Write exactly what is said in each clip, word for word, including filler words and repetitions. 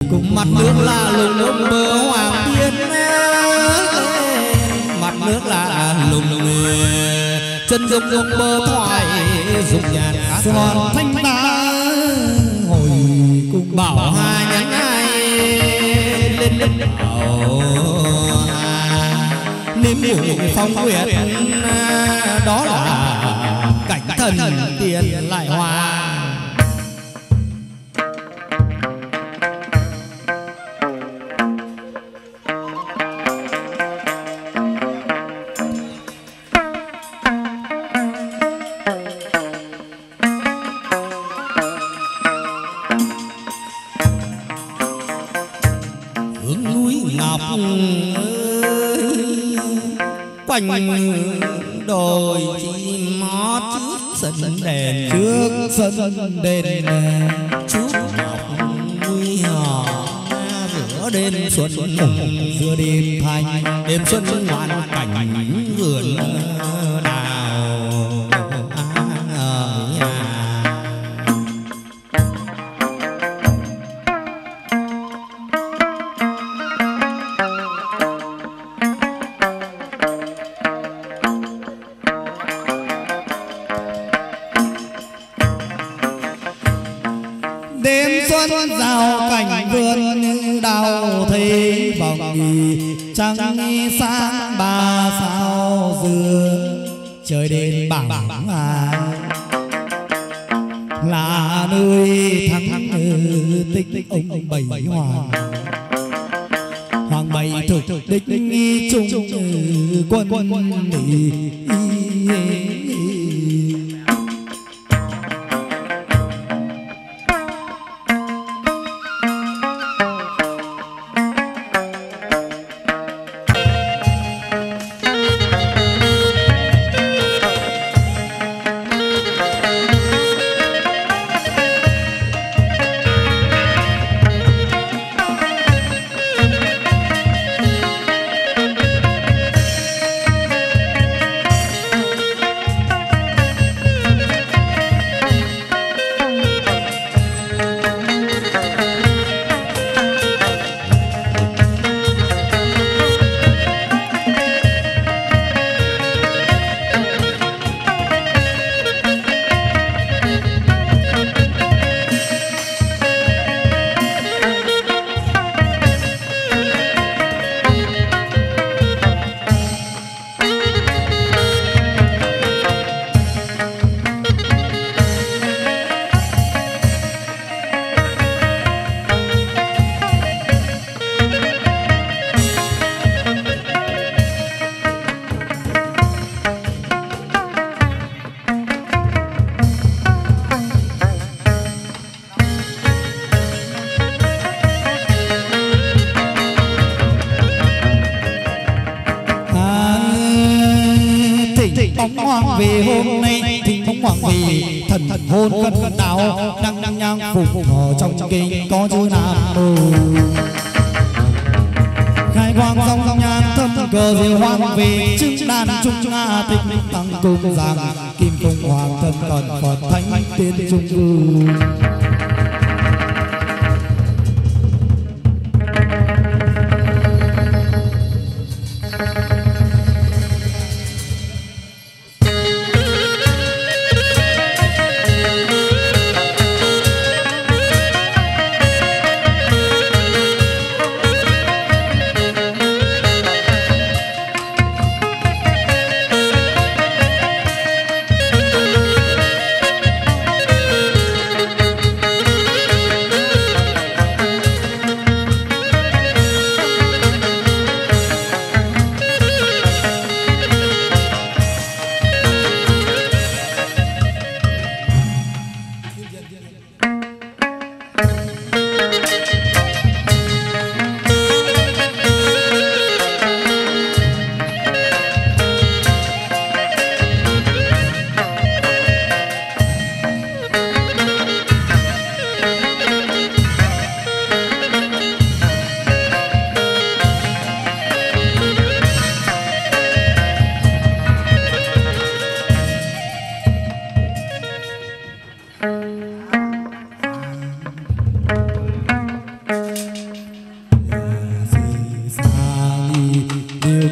cùng mặt nước là lùng lùng bờ hoàng thiên, mặt nước là lùng lùng chân dung dung bờ thoại dục nhàn son thanh ta hồi cùng bảo hai nhánh ai lên lên bảo niềm ngủ phong nguyệt, đó là cảnh thần tiền lại hoa. Quanh đồi chim mót trước sân đền, trước sân đền chút ngọc nguy hò giữa đêm xuân, giữa đêm thanh đêm xuân ngoan cảnh vườn đào. rào cảnh vườn đào thấy vòng trăng sáng ba sao dừa trời đêm bảng hà là nơi thắng tích ông bảy hoàng hoàng bảy thực đích chung quân quân về hôm nay thỉnh bóng hoàng về thần thần hôn cân đạo đăng đăng nhang phục ở trong trong kinh có chữ nam mô khai quang dòng dòng nhang thâm cờ diệu hoàng về chứng đàn trung nga tịch tăng cung giang kim cung hoàng thân cẩn phật thánh tiên trung cư.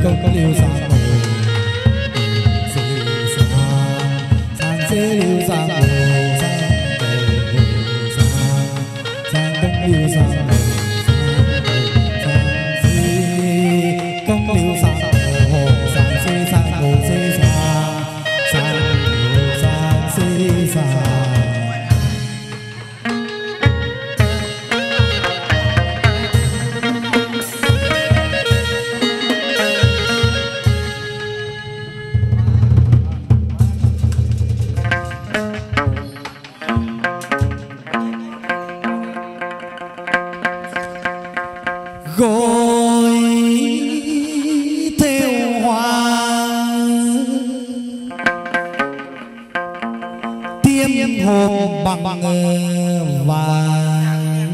công liêu sang hồ sang xế liêu sang hồ sang sang công liêu sang hồ sang xế công liêu sang hồ sang xế sang hồ xế sang sang hồ sang xế sang gối theo hoa tiêm hộp bằng vàng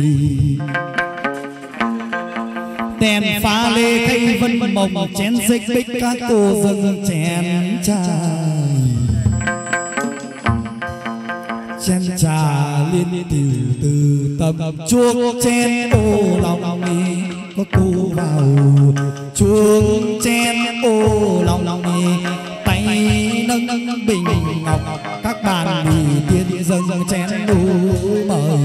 đèn pha lê khay vân mộng chén xích bích các cô dâng chén trà chén trà liên tiểu từ tâm chuông chén ô lòng mi có cô vào chuông chén ô lòng mi tay nâng nâng bình ngọc các bàn mì tiên dâng dâng chén đu mời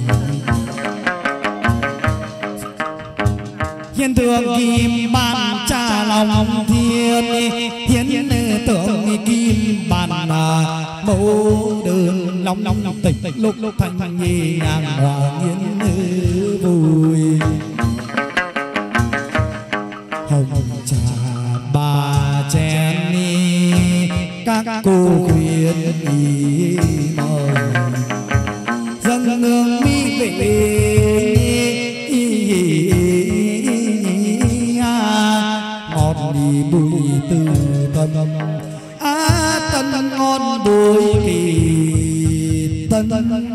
hiền thượng kim bàn trà lòng thiên hiến tượng kim bàn mẫu đơn long long tịch lúc lúc thanh nhẹ nhàng hòa nghiến vui hồng trà bà chén các cô khuyên mời dâng hương mỹ vị ngọt đi bùi từ tâm á tân ngon bùi kỳ tân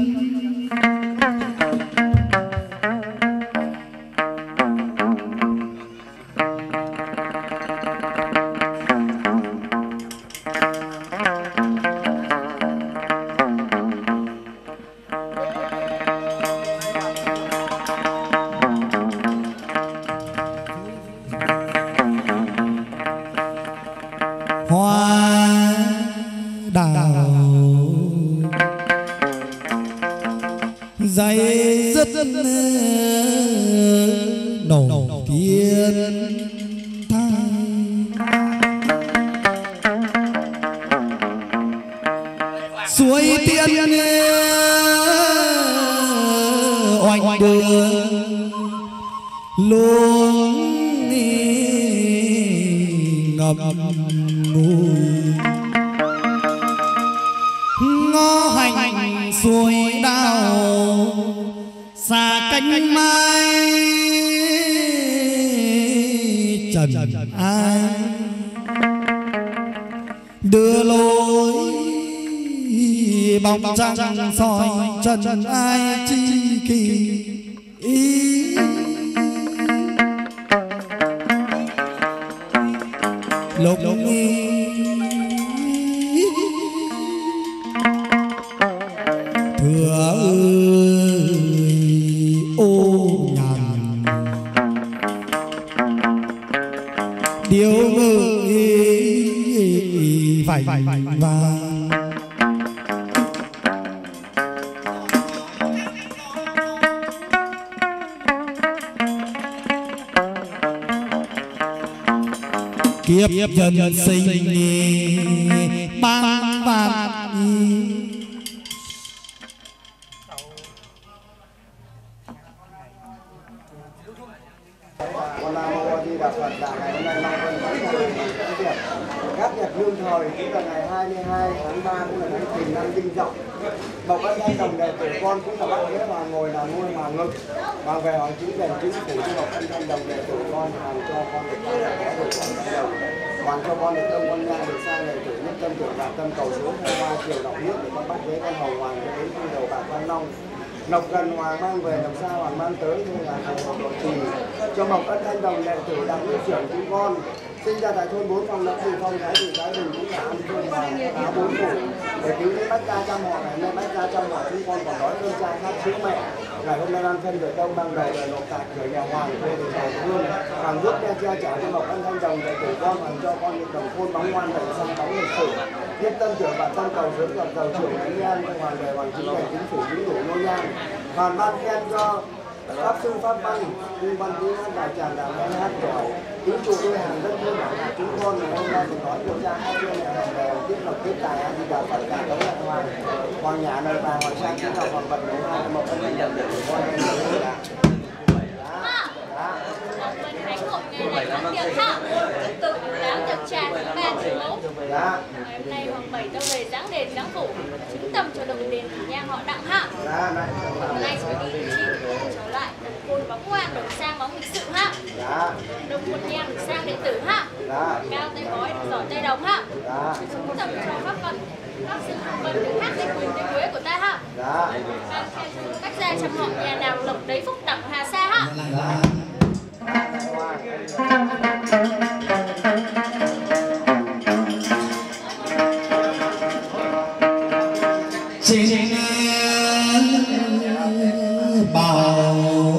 hoa đào dây rất nổi tiếng suối tiên oanh đường luôn ngập ngùi ngõ hành suối đào xa cánh mai trần ai đưa lối bóng trăng soi trần ai chi kỳ ý lúc thừa ơi ô nhằn điều ngự phải vàng kiếp nhân sinh ban vạn các nhạc lương thời cũng là ngày hai mươi hai tháng ba cũng là ngày Kỷ Năm Đinh Dậu. Bộc Ân Thanh Đồng đệ tử con cũng là bác ghế hoàng ngồi là nuôi hoàng ngực. Hoàng về hoàng chính đền chính phủ cho Bộc Ân Thanh Đồng đệ tử con hoàng cho con được có được hoàng đầu. Hoàng cho con được tâm con nhang được sang đệ tử nhất tâm tưởng đạt tâm cầu xuống hai ba chiều đọc nước để con bắt ghế con hầu hoàng cho đến khi đầu bạc Văn Long. Lộc gần hoàng mang về, lộc xa hoàng mang tới thì là thầy một đội trì cho Bộc Ân Thanh Đồng đệ tử đặng huynh trưởng chúng con sinh ra tại thôn bốn Phong Lập Thị Phong Thái Thị Thái Bình cũng là ăn thôn hoàng áo bốn phủ để cứu lấy bách gia trăm họ này, nay bách gia trăm họ chúng con còn đói cơm cha khác sứ mẹ. Ngày hôm nay ban phân về đông ban đầu là nộp tạc cửa nhà hoàng thuê để cầu hương, hoàng giúp đe che chở cho mộc ân thanh đồng để tử con hoàng cho con những đồng khôn bóng ngoan đầy sang bóng lịch sử. Nhất tâm trưởng bản tâm cầu sớm gặp cầu trưởng thánh nhân cho hoàng về hoàng chính ngày chính phủ chính đủ nô nhang. Hoàn ban khen cho pháp sư pháp văn cung văn quý hát đại tràng đàm em hát giỏi cứu chủ đôi hàng dân thương bảo là chúng con ngày hôm nay thì nói điều tra hai viên nhà hàng đều tiếp tục tiếp tài ăn đi đào phật cả đấu lại hoàng hoàng nhà nơi bà hoàng sang chúng nào hoàng vật đấu hai một ân thanh đồng để con em được là mình hãy một ngày này ăn tiệc ha tự láo tiệc trà ba chữ mẫu ngày hôm nay hoàng bảy tao về dáng đền dáng phủ chứng tâm cho đồng đền nhang họ đặng ha hôm nay sẽ đi chi trở lại đồng côn bóng ngoan đồng sang bóng lịch sự ha đồng quân nhang được sang điện tử ha cao tay bói được giỏi tay đồng ha chứng tâm cho các con các sự vần được hát tay quỳnh tay quế của ta ha cách ra trăm họ nhà nào lộc đấy phúc tặng hà sa ha. Trên bào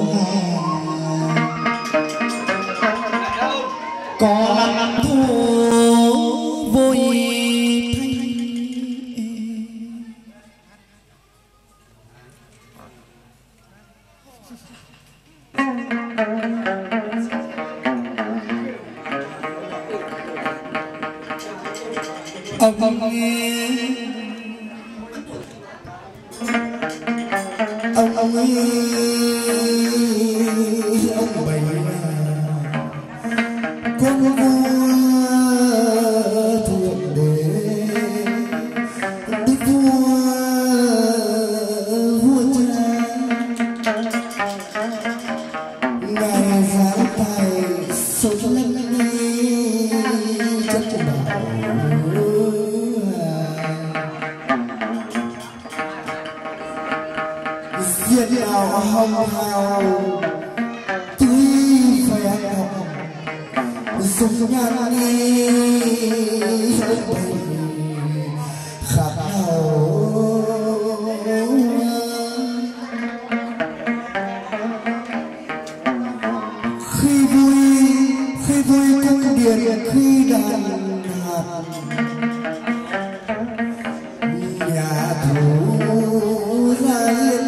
có lắm thu vui thanh ông ông ông ơi ông bảy con vua thượng đế đức vua vua cha ngài giáng tài sống lên chất bảo diện nào hồng hào tươi vẻ hồng dùng nhan đi khác nhau khi vui khi vui cung điện khi đàn hạt nhà thủ ra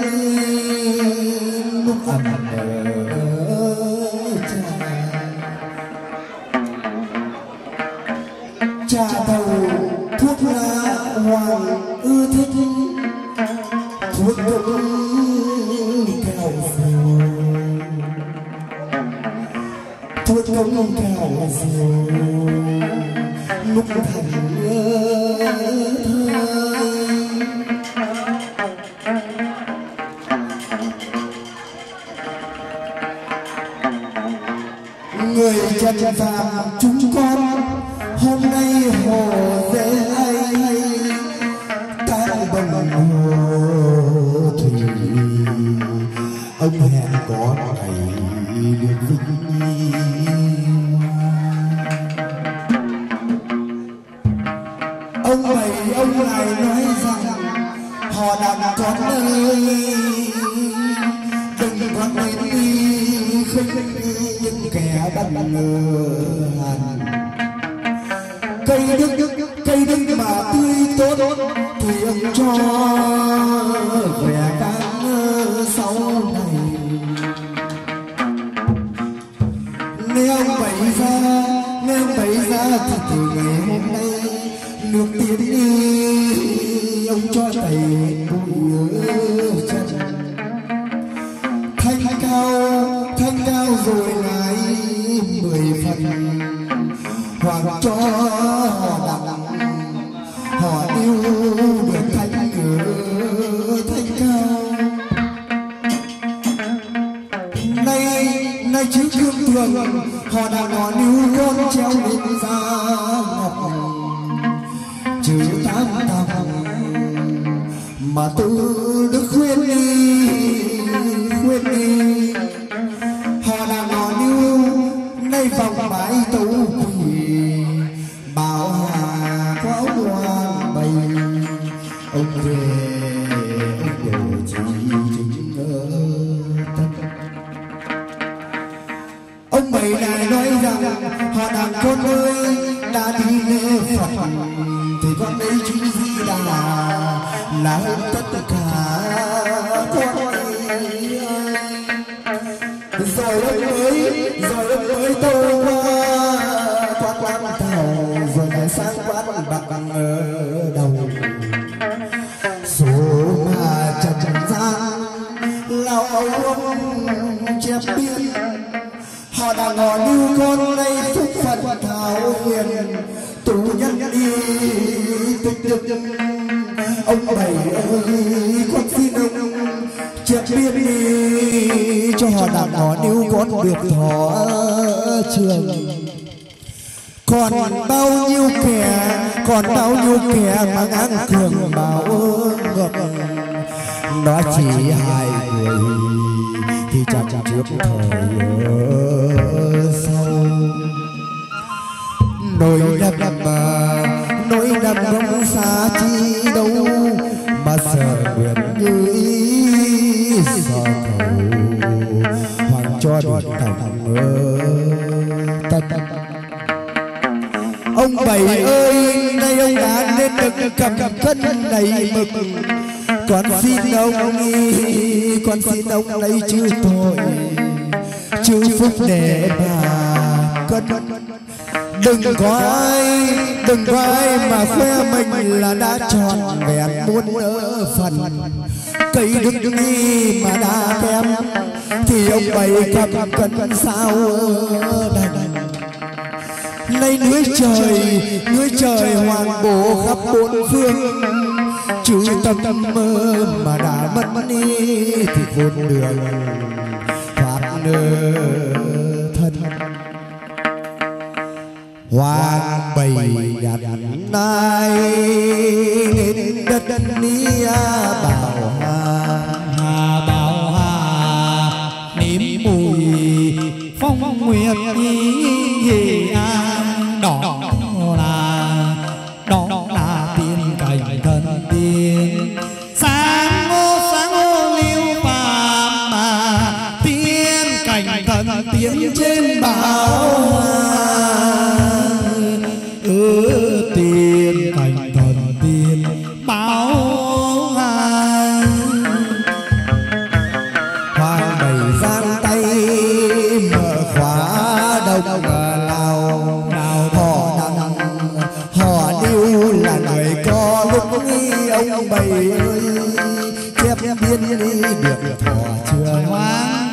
yên lúc ẩm trà thầu thuốc lá hoàng ưa thích thuốc cũng theo phiêu thuốc cũng theo phiêu lúc thành người chân phàm chúng con hôm nay hồ dễ ai các bần hồ thủy ông hẹn có thầy được vinh ông bảy ông lại nói rằng họ đang có nơi đừng có nên đi không những kẻ đàn hàn cây đức cây đức mà tươi tốt thì ông cho vẻ cánh sau này nghe ông bày ra nghe ông bày ra thì từ ngày hôm nay nước tiến đi ông cho thầy bụi chân thanh cao thanh cao rồi lại mười phần hoàng cho họ đặng họ yêu được thanh cửa thanh cao nay nay trước gương thường họ đặng họ yêu con treo lên ra ngọc chữ tám tầm mà tự đức khuyên đi khuyên đi họ đặng họ yêu nay vòng bãi tấu quỳ bảo hà có hoa bầy Ông bảy lại nói rằng họ đàn con ơi đã đi lễ Phật thì con đấy chính Di Đà là hơn tất cả con ơi. Rồi ông mới rồi ông mới tôi qua quán quán thảo rồi lại sang quán bạc ở đầu số mà trần gian lao ông chép biên họ đã ngỏ lưu con đây phúc Phật thảo hiền tù nhân đi tích cực ông bảy ơi con xin ông chép biên đi cho họ đã ngỏ lưu con được thọ trường. Còn bao nhiêu kẻ còn bao nhiêu kẻ mà ngang cường bảo ngược nó chỉ hai người thì chẳng trước thời sau nỗi đâm mà nỗi đâm không xa chi đâu mà sợ nguyện như ý sợ cầu hoàng cho được thành ơ tất. Ông bảy ơi nay ông đã nên được cầm cân đầy mực con xin ông đi con xin ông lấy chữ tội chữ phúc để mà cân. Đừng có ai đừng có ai mà khoe mình là đã tròn vẹn muôn nỡ phần cây đức đi mà đã kém thì ông bảy cầm cân sao đành. Nay núi trời núi trời hoàng bổ khắp bốn phương chữ tâm mơ mà đã mất đi thì khôn đường thoát nơ thân. Hoàng bầy nhặt nay lên đất đất nia bảo hà bảo hà nếm mùi phong nguyệt gì an đỏ là đỏ là tiên cảnh thần tiên sáng ô sáng ô liêu phàm mà tiên cảnh thần tiên trên bảo ừ, tiên cảnh thần tiên bảo hoàng bầy giang tay mở khóa đông lào họ đằng họ điêu là người có lúc ông bảy ơi chép biên đi được thọ trường hoàng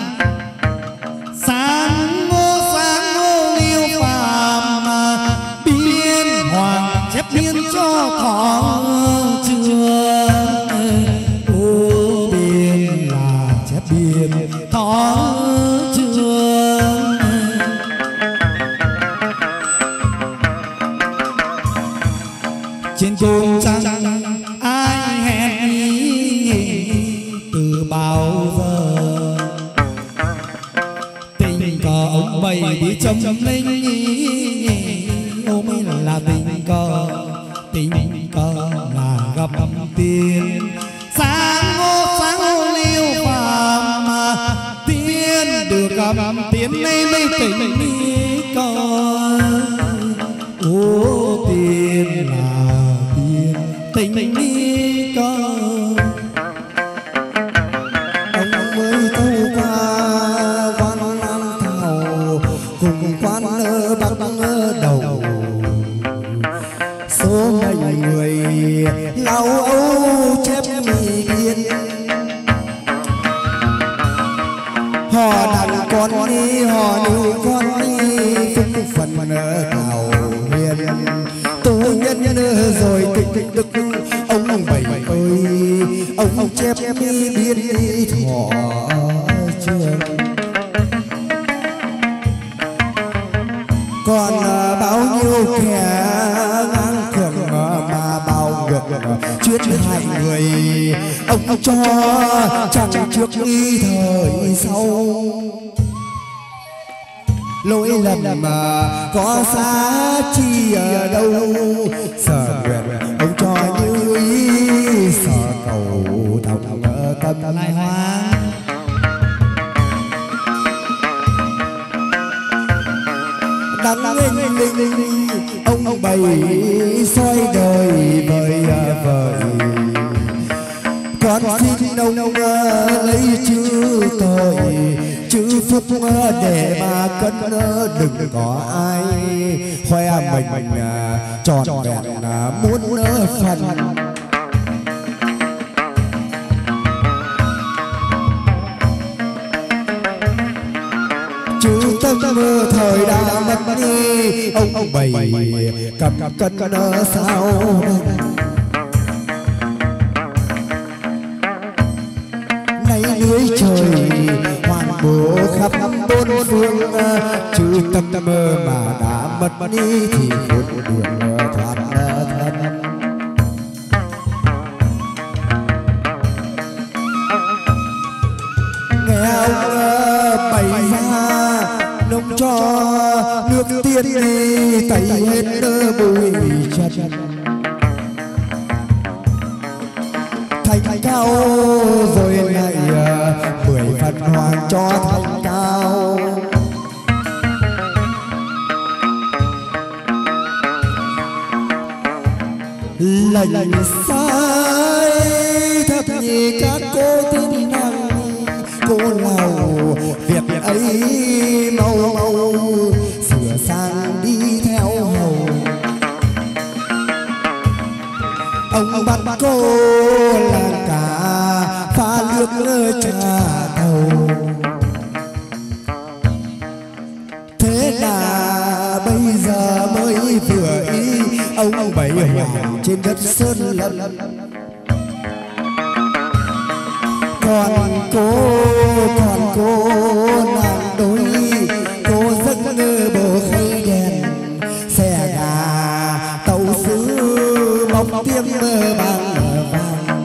sáng ngô sáng ngô liêu phàm mà biên hoàng chép biên cho thọ trường ô biên là chép biên thọ trường. Trên cung trăng ai hẹn từ bao giờ tình cờ ông bảy đi trông linh ôm là tình cờ tình cờ là gặp tiên sáng ngô sáng ngô liêu phàm mà tiên được gặp tiên nay mới tình cờ ô tiên là tiên tình đi cơ. Ông mới thâu qua quan Nam Thảo cùng quan ở Bắc đầu số mấy người lao âu chép mì biên họ đặt con đi họ nuôi con đi phúc phần ở Thảo hiền tôi nhân rồi tịch đức ông bảy ơi ông chép mi biên đi thọ trường. Còn bao nhiêu kẻ ngang cường mà bao ngược chuyên hại người ông cho chẳng trước nghi thời sau lỗi lầm mà có giá chi ở đâu sở nguyện ông cho như ý sở cầu thầm tâm lai hoang nắng linh linh ông bày soi đời vời vời con xin ông lấy chữ tội chữ phúc để mà cân đừng có ai khoe mình tròn vẹn muốn phần chữ tâm thời đã mất đi ông bày cầm cân sao nay lưới trời hoàn bố khắp bốn phương chữ tâm mà đã mất đi thì một đường thoát thân nghe ông bày ra nông cho nước tiên đi tẩy hết bụi trần thành cao rồi lại mười phần hoàng cho thành cao lệnh sai thập nhị các cô thiên năng cô nào việc ấy mau mau sửa sang đi theo hầu ông bắt cô là cả pha nước trà đầu thế là bây giờ mới vừa ý ông bảy hoàng trên đất sơn lâm còn cô còn cô nàng đôi cô giấc ngơ bồ khay đèn xe gà tàu sứ bóng tiêm mơ bằng vàng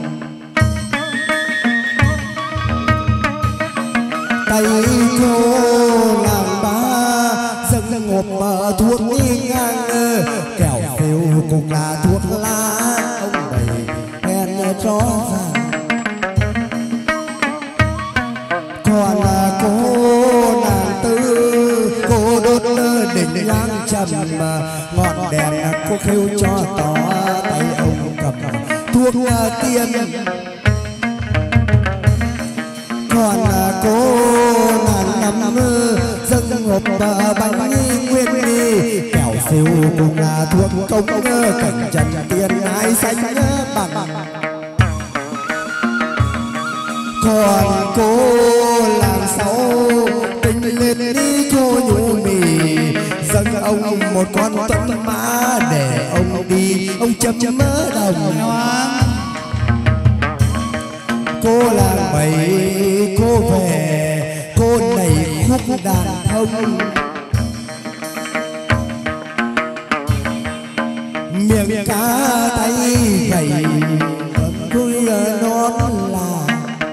tay cô nàng ba dâng ngộp bờ thuốc đi ngang kẹo phiêu cùng là thuốc lá ông bảy khen rõ ràng còn là cô nàng tư cô đốt đỉnh láng trầm ngọn đèn cô khêu cho tỏ tay ông cầm thuốc tiên còn là cô nàng nằm dâng hộp bánh nguyên đi kẹo siêu cùng là thuốc công cảnh trần tiền ai xanh bằng còn cô làm sao tình lên đi cô nhủ mì dâng ông một con tuấn mã để ông đi ông chấm chấm mỡ đồng cô làm bầy cô về cô này khúc đàn thông miệng cá tay gầy đôi nón là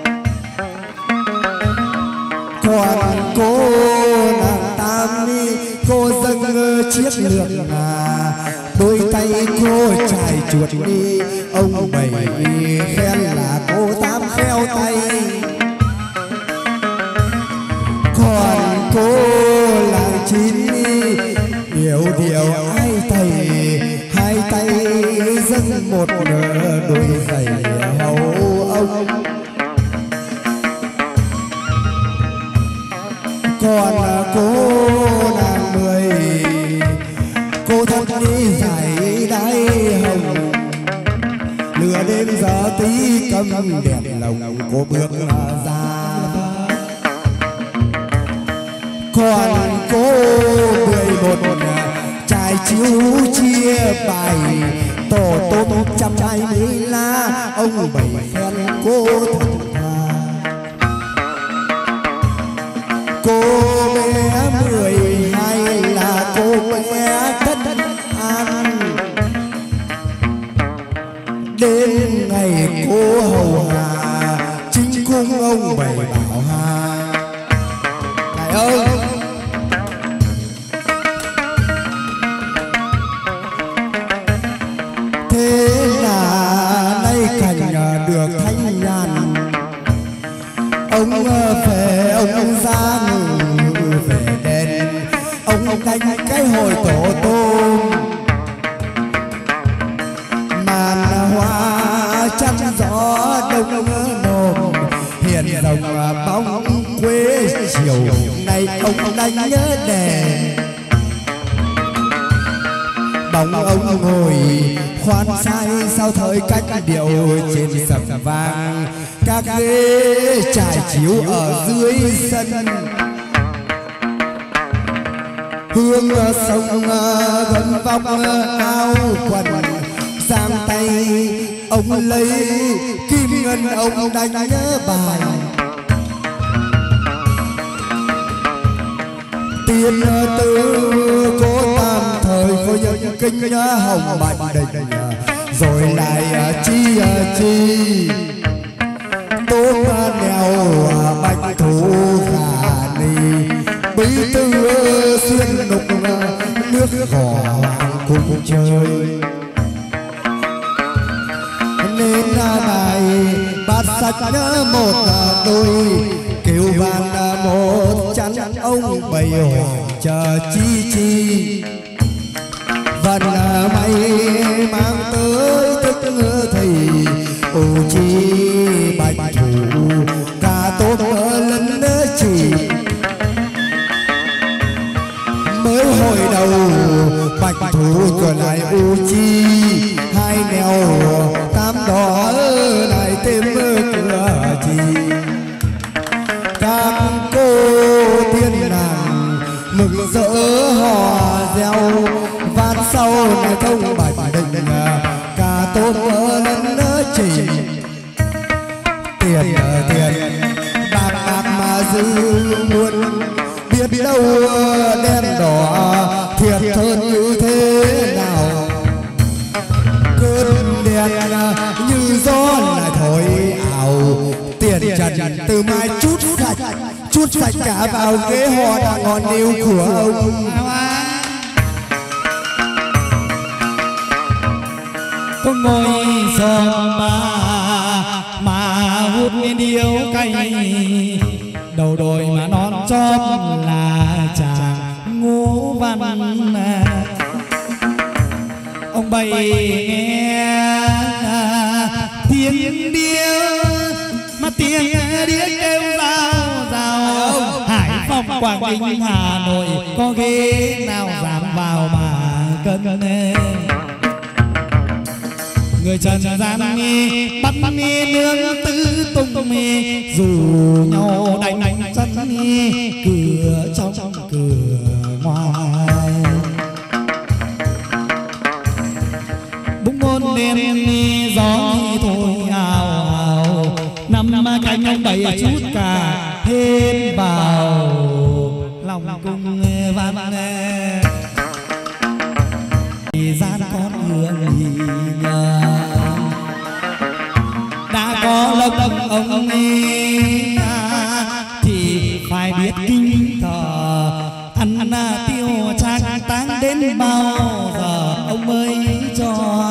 còn cô nàng tam đi cô dâng chiếc lược à đôi tay cô chài chuột đi ông bảy khen là cô tám khéo tay còn cô làng chín đi điều điều hai tay hai tay dâng một đôi giày hầu ông còn cô nàng mười cô thắt đi dài đáy hồng lửa đêm giờ tí cầm đèn lồng cô bước ra còn cô mười một trai chiếu chia bài tổ tôm trăm hai mươi lá ông bảy khen cô thật thà cô bé mười hai là cô bé thất an đến ngày cô hầu hạ chính cung ông bảy bảo hà ngài ơi thế là nay cảnh được thanh nhàn ông về ông ông ra ngủ ông đánh cái hồi tổ tôm màn hoa chăn gió đông nồm hiện rồng bóng quê chiều nay ông đánh nhớ đèn bóng ông ngồi khoan sai sao thời cách điệu trên sập vàng các ghế trải chiếu ở dưới sân hương sông gấm vóc áo quần sang tay ông lấy kim ngân ông đánh nhớ bài tiên tư cố tam thời khôi nhân kinh hồng bạch đình rồi lại chi chi tôm nèo bạch thủ khả ni bí tư xuyên nục nước gò cùng chơi nên bài bát sạch một đôi kiều vàng một chắn ông bày chờ chi chi vận may mang tới thức thì ô chi bạch thủ cả tốt lần chỉ mới hồi đầu bạch thủ rồi lại u chi hai nẻo tam đỏ lại thêm cửa chi các cô tiên nàng mừng rỡ hò reo van sau này thông bạch đình cả tốt lần chỉ tiền tiền bạc bạc mà dư muôn biết đâu đen đỏ thiệt hơn như thế nào cơn đèn như gió lại thổi ảo tiền trần từ mai chút sạch chút sạch cả vào ghế họ đã ngọn yêu của ông có ngồi sòm mà mà hút điếu cay đầu đồi mà non chóp là chàng Ngô Văn ông bày nghe tiếng điếu mà tiếng điếc kêu rao rao Hải Phòng Quảng Ninh Hà Nội có ghế nào dám vào mà cân người trần gian nghe bắt nghe nương tứ tung nghe dù nhau đánh đánh chân nghe cửa trong cửa ngoài búng môn đêm gió thôi ào ào năm cánh ông bảy chút cả thêm vào lòng cung văn gian con hương nhờ đã có lộc ông ông ấy thì phải biết kinh thờ ăn tiêu trang táng đến bao giờ ông mới cho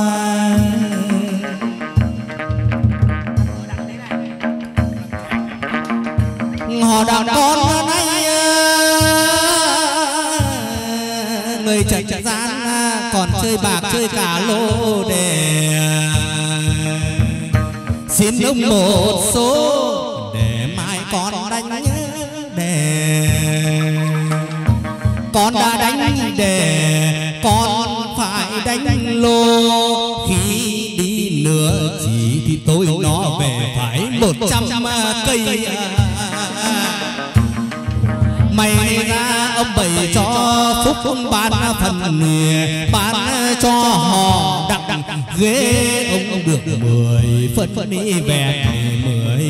họ đàn con này người trần gian còn chơi bạc chơi cả lô đề xin ông một số để mai con đánh đề con đã đánh đề con phải đánh lô khi đi nửa chỉ thì tôi nó về phải một trăm cây mày ra ông bảy cho phúc ông bán phần bán cho họ đặt ghế ông được mười phân đi về mười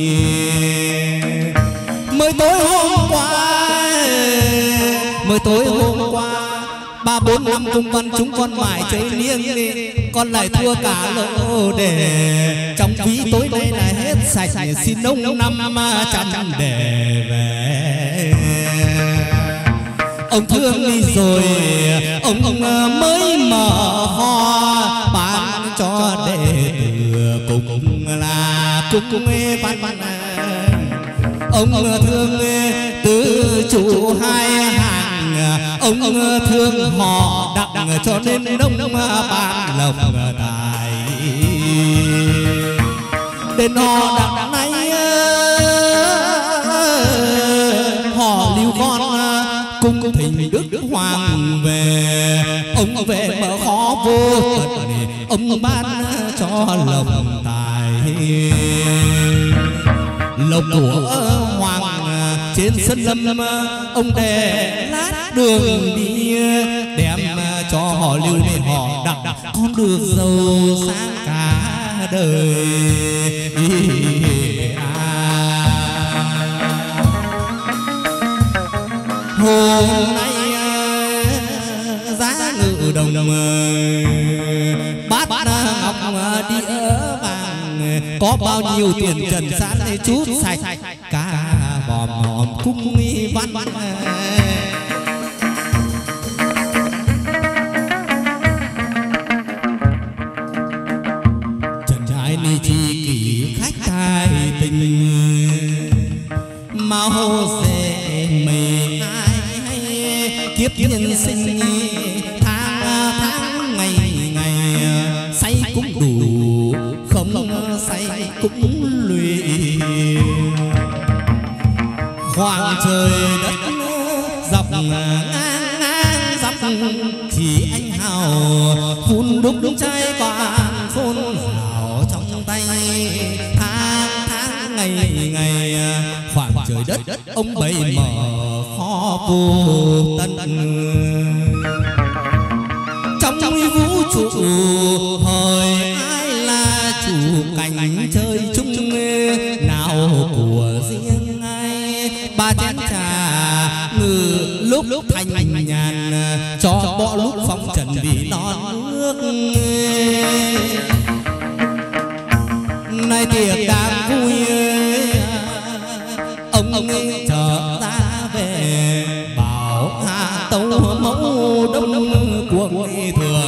mới tối hôm qua mới tối hôm qua ba bốn năm cung văn chúng con mãi chơi liêng đi con lại thua cả lỗ đề trong ví tối nay là hết sạch xin ông năm trăm để về ông thương đi rồi ông ông mới mở hoa bán cho đệ tử cùng là cùng văn văn ông thương tứ chủ hai hàng ông thương họ đặng cho nên đông ban lộc tài. Đến họ đặng nay họ lưu con cung thỉnh đức hoàng về, ông về mở khó vô tận, ông ban cho lộc tài. Lộc của hoàng trên sân lâm, ông để lát đường đi, đem cho họ lưu để họ đặng con được giàu sang cả đời. Hôm nay giá ngự đồng bát ngọc đĩa vàng, có bao nhiêu tiền trần gian chút sạch cả bòm hòm cung văn. Trần trai ni chi kỷ khách tài tình, mau dễ mề ai kiếp nhân sinh tháng tháng ngày ngày, say cũng đủ không say cũng lụy. Hoàng trời đất dọc ngang ngang dọc thì anh hào phun đúc đúc trai toàn phun rào trong tay. Tháng tháng ngày ngày khoảng trời đất ông bày mở khó vô tận. Trong vũ trụ hỏi ai là chủ cảnh chơi chung, nào của riêng ai ba chén trà ngự lúc lúc thành nhàn, cho bỏ lúc phong trần vì non nước. Nay tiệc đang vui ông ông trở ra về, bảo hạ tấu mẫu đông cuộc thường.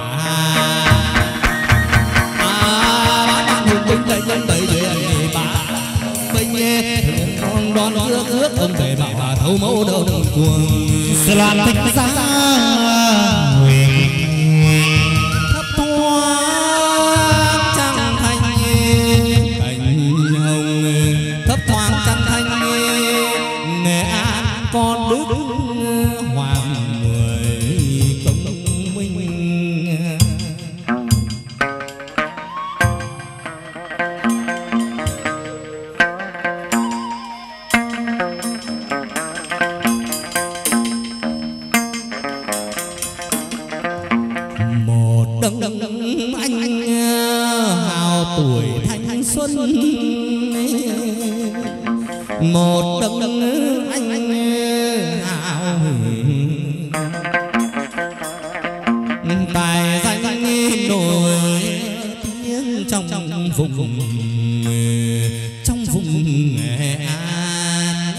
Đón rước rước ông về bảo hà thấu mẫu đâu đông cuồng. Loan thích giá nguyện thấp thoáng trăng thanh cảnh hồng, thấp thoáng trăng thanh Nghệ An con đức hoàng mười công minh. Anh hào tuổi thanh xuân, một đấng anh hào tài danh nổi tiếng trong vùng trong vùng Nghệ An.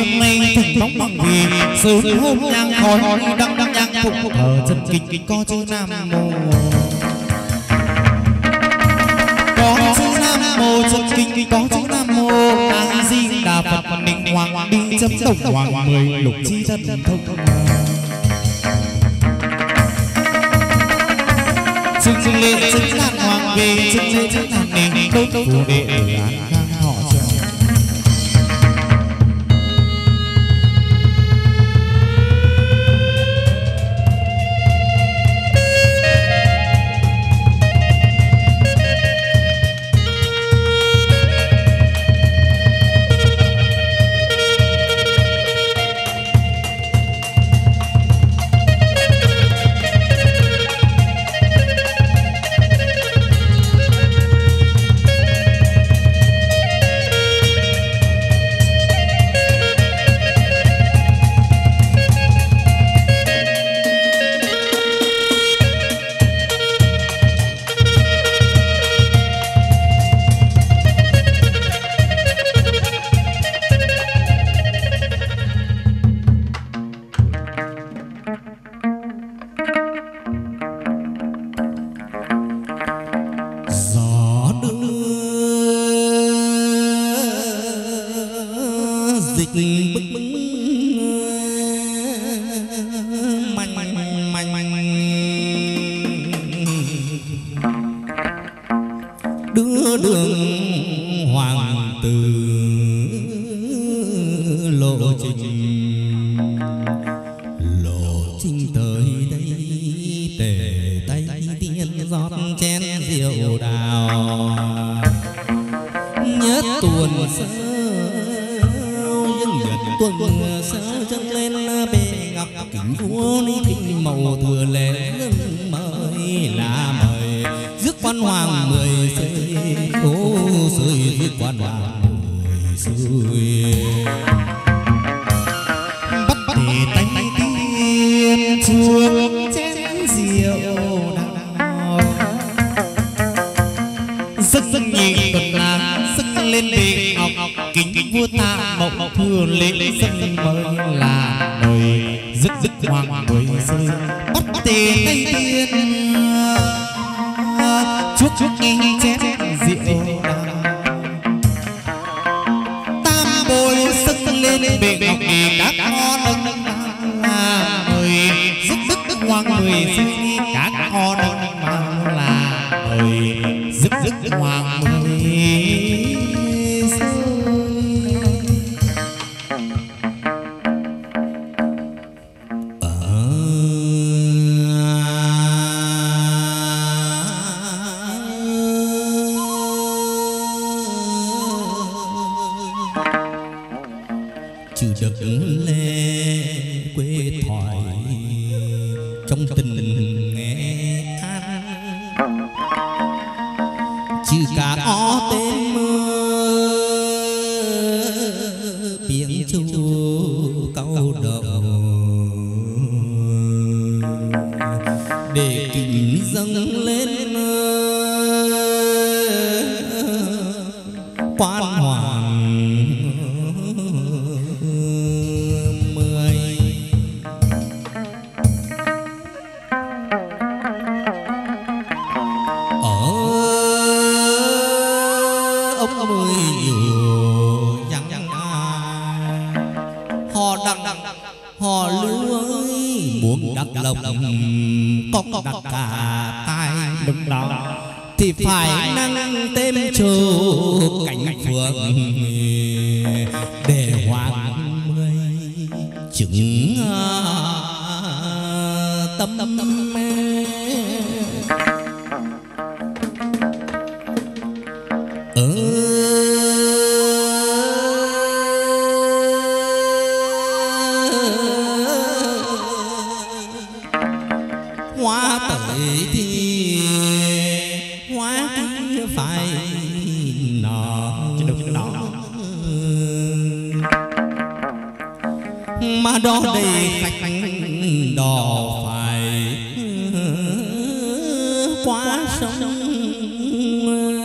hôm nay thỉnh bóng bằng vì sớm hôm nhang khói đăng đăng nhang phụng thờ chân kinh kinh có chữ Nam Mô, có chữ Nam Mô chân kinh kinh có chữ Nam Mô A Di Đà Phật Ninh Hoàng đi chấm tổng hoàng mười lục chi thân thông chừng chừng lên chừng đàn hoàng về chừng lên chừng đàn nền đốt phù đệ để án khang họ cho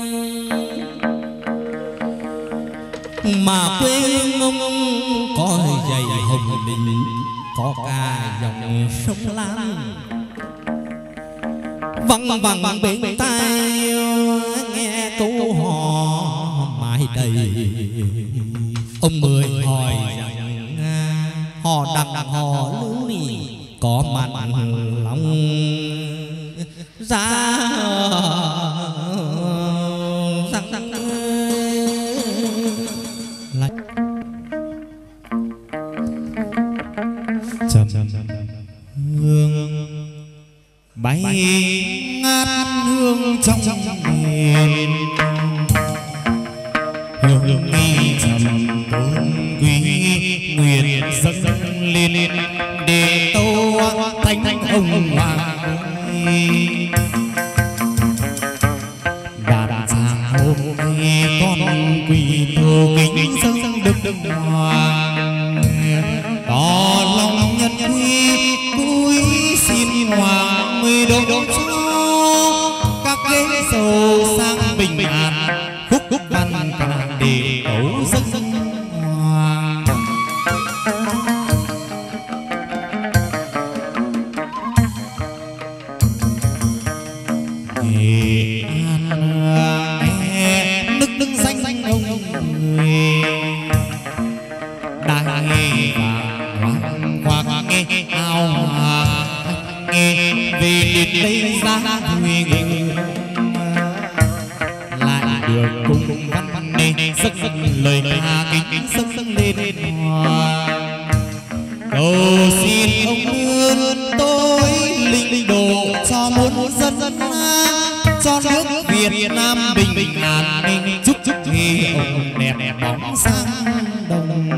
mà quê ngông cõi dày hồng đình có cả dòng sông Lam văng vẳng bên tai nghe câu hò mãi đầy. Ông Mười hỏi rằng hò đằng hò lưu nỉ có mặt lòng ra răng răng lại trầm hương bay ngát hương trong miền hương nghi trầm tôn quý nguyện dâng lên để tâu thánh thánh ông hoàng đàn giang hôm nay con quỳ thờ kính dâng đức đức hoàng tỏ lòng nhân quy cúi xin hoàng mười độ độ cho các ghế giàu sang bình an khúc khúc văn cả để tấu dâng dâng hoàng. Nghệ An nghe đức đức danh danh ông người đại vàng hoa hoa nghe ao hòa nghe về đến đây ra thuyền lại được cùng văn văn nê rất rất lời ca kính rất rất lên hoa cầu xin ông ơn tôi linh linh độ cho muôn dân dân cho nước Việt Nam bình bình an ninh chúc chúc thì ông đẹp đẹp bóng sang đồng.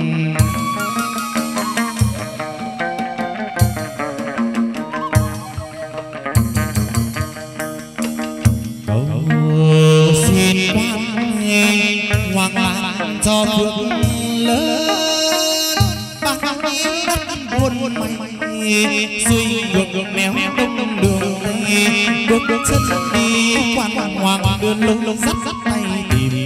Cầu xin quan hoàng ban cho phước lớn bằng đất buồn mây suy ngược ngược nẻo đông đông đường được được chân đi quan hoàng hoàng đường lông lông sắt sắt tay tìm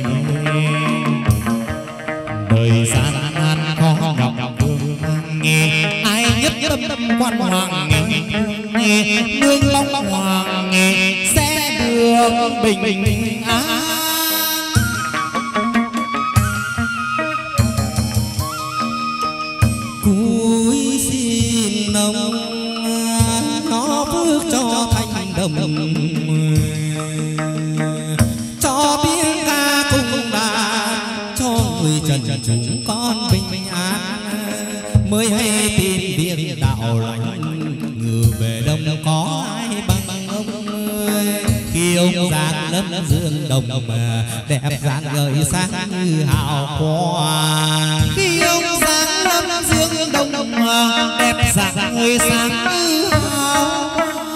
đời gian nan khó nhọc nhọc vương nghe ai nhất tâm tâm quan hoàng nghe nương long long hoàng nghe sẽ được bình bình an. Cúi xin ông nó phước cho thành đồng cho biết ca cùng đàn cho người trần chúng con bình an mới hay tin việc đạo lành ngự về đông có ai bằng ông khi ông giang lâm dương đồng đẹp dáng gợi sáng như hào quang khi ông giang lâm dương đồng đẹp dáng người sáng như hào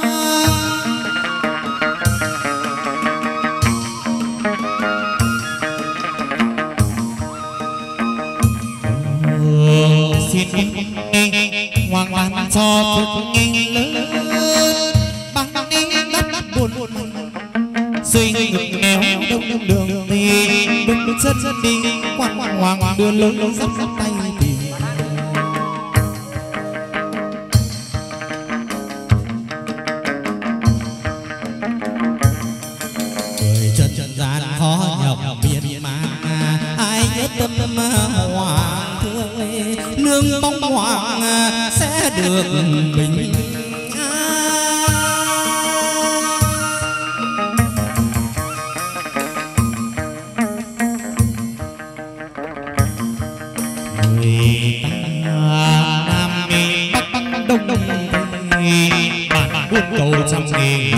hoàng ban cho phước nghinh lớn bằng bằng ninh đất đất buồn buồn suy ngực nghèo đông đông đường thì đừng đừng chân chân đi quan hoàng hoàng đường lớn lớn sắp sắp tay tìm người chân chân gian khó nhọc biên mà ai nhất tâm hoàng thương nương bóng hoàng sẽ được bình người ta nam mi bắc bắc đông đông bản bản buôn cầu trăm nghề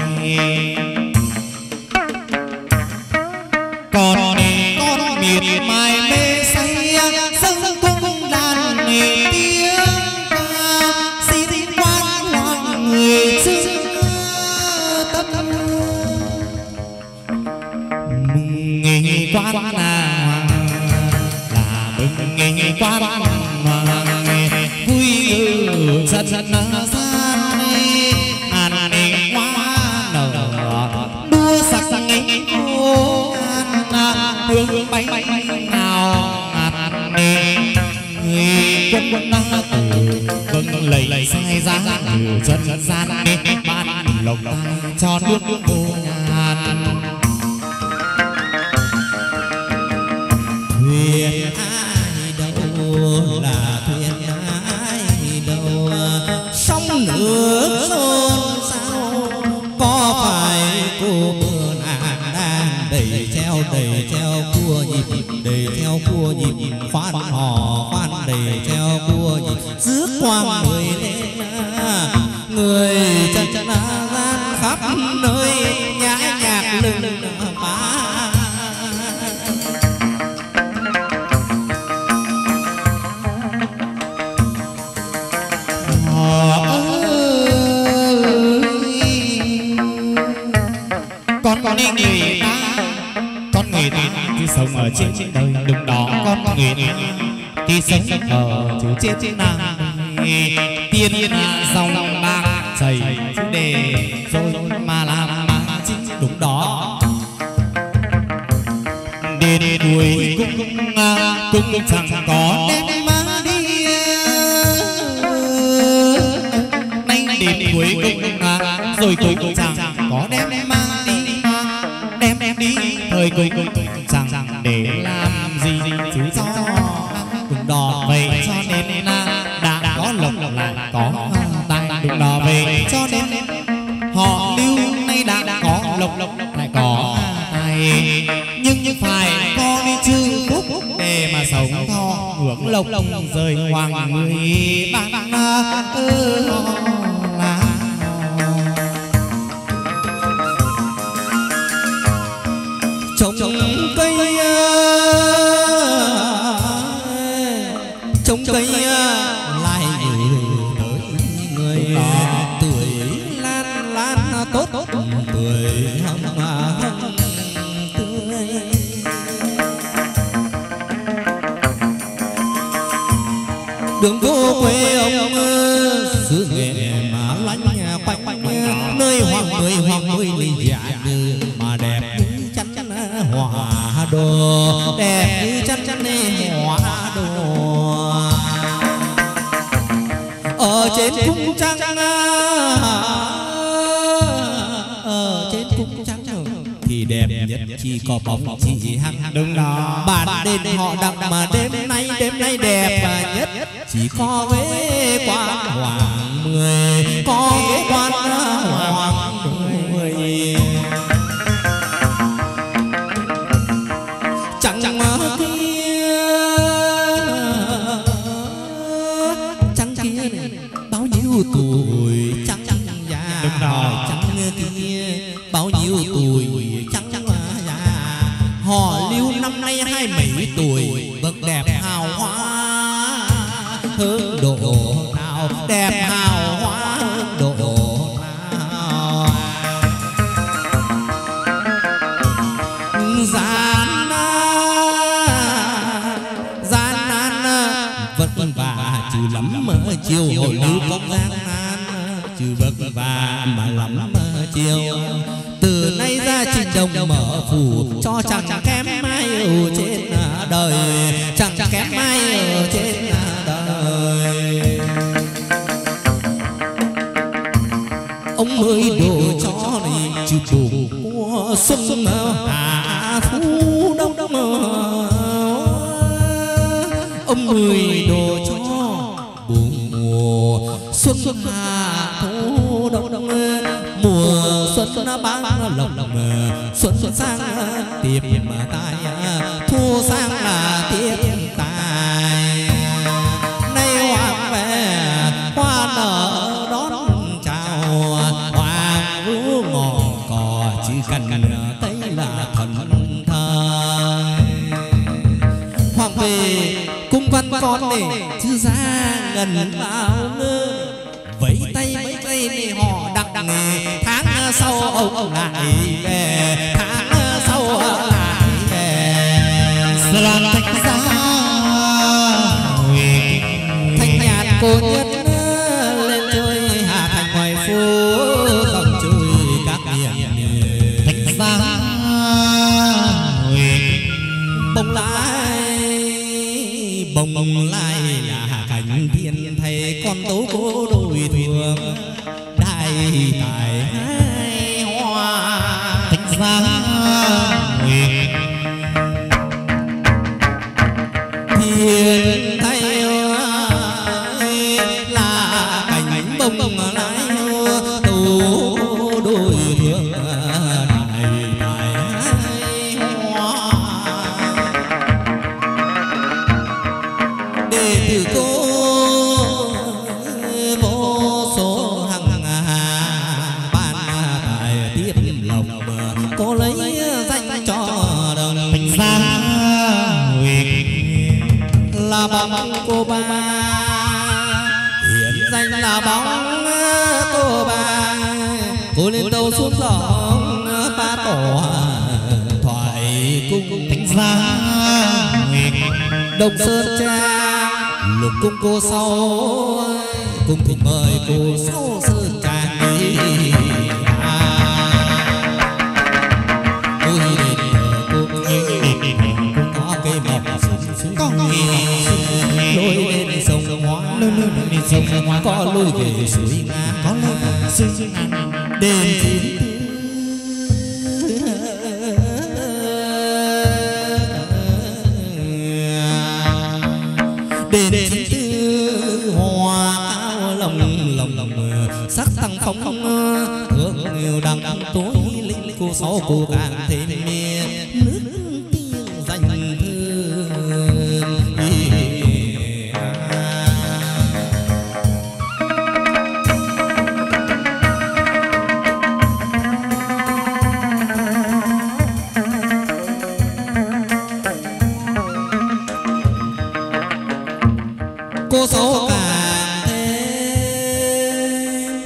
còn con miệt mài mê say dâng cung đàn tiếng ca xin quan hoàng người chưa tâm mừng nghề quan là là mừng nghề quan hoàng vui ngự chân chân gian an ninh hoa nở đua sắc sắc nghề hướng bay bay nào ngàn nề người quân quân năng tử vâng lệnh sai giá từ dân gian ban lộc tài cho nước vô ngàn. Thuyền ai đâu là thuyền ai đâu, sóng nước xôn xao có phải cô bờ nàng đang đầy treo đầy treo cua nhịp đầy treo cua nhịp khoan hò khoan đầy treo cua nhịp rước quang người lên người chân chân gian khắp nơi nhã nhạc lưng má. Con con đi người ta, con người ta thì sống ở trên đời đừng đỏ, con người ta thì sống ở trên trên nàng tiên dòng bạc chảy để rồi mà làm mà chính đúng đó. Đến cuối cũng cũng chẳng có đem mang đi, nay đến cuối cùng rồi cuối cùng chẳng có đem mang đi, đem đem đi thời cuối cùng chẳng để làm gì chứ cho đúng đó. Vậy cho nên là đã có lộc lại có tài đúng đó. Vậy cho nên họ lưu nay đã có lộc lại có tài, nhưng nhưng phải có đi chư phúc để mà sống thọ hưởng lộc rời hoàng người bạn ơ là trồng cây trồng cây lại gửi tới người tuổi lan lan tốt tuổi hồng hồng tươi. Đường vô quê ông xứ nghệ mà lánh quanh nơi hoàng người hoàng người lì dạ như mà đẹp như chắn chắn hòa đồ, đẹp như chắn chắn hòa đồ ở trên cung trăng, ở trên cung trăng thì đẹp nhất chỉ có bóng chỉ hăng đừng đó. Bạn đêm họ đặng mà đêm nay đêm nay đẹp nhất chỉ có ghế quan hoàng mười, có ghế quan hoàng mười chẳng chẳng kia chẳng kia bao nhiêu tuổi chẳng chẳng già chẳng kia bao nhiêu tuổi chẳng chẳng già. Họ lưu năm nay hai mấy tuổi bậc đẹp hào hoa hương độ nào, đẹp hào hoa hương độ nào. Gian gian nan vất vả trừ lắm chiều hội nữ công gian nan trừ vất vả mà lắm chiều. Từ nay ra trình đồng mở phủ cho chẳng kém ai ở trên đời, chẳng kém ai ở trên đời. Ông ơi đồ cho này trừ đủ mùa xuân hạ thu đông đông. Ông ơi đồ cho buồn mùa xuân hạ thu đông đông. Mùa xuân nó bán lộc xuân xuân sang tiếp tài, thu sang là tiếp tài. Nay hoàng về hoa nở đón chào, hoàng vũ ngọn cò chỉ cần tay là thần thời. Hoàng về cung văn con để chứ ra gần bao ngơ, vẫy tay vẫy tay để họ đặt nghề. Tháng sau ông lại về, tháng sau lại về. Làm thành ra thanh nhạc cô nhất lên chơi hạ thành ngoài phố không chơi các miệng. Thành ra bông lai bông lai là hạ cảnh bóng cô ba, hiện danh là bóng cô ba. Cô lên tàu xuống dòng ba tổ thoại cung thánh giá Đông Sơn Trang lục cung cô sau cung thỉnh mời cô sau Sơn Trang đi. Cô đi đến cung cũng có cây mọc có lối lên sông Hoa, lên sông Hoa có lối về suối Nga, có lối suối Nga đền chín đền chín tư hoa áo lòng lòng lòng sắc tăng phong hương nhiều đằng tối linh cô sáu cô càng thêm nước tiếng danh thơm. Cô số càng thêm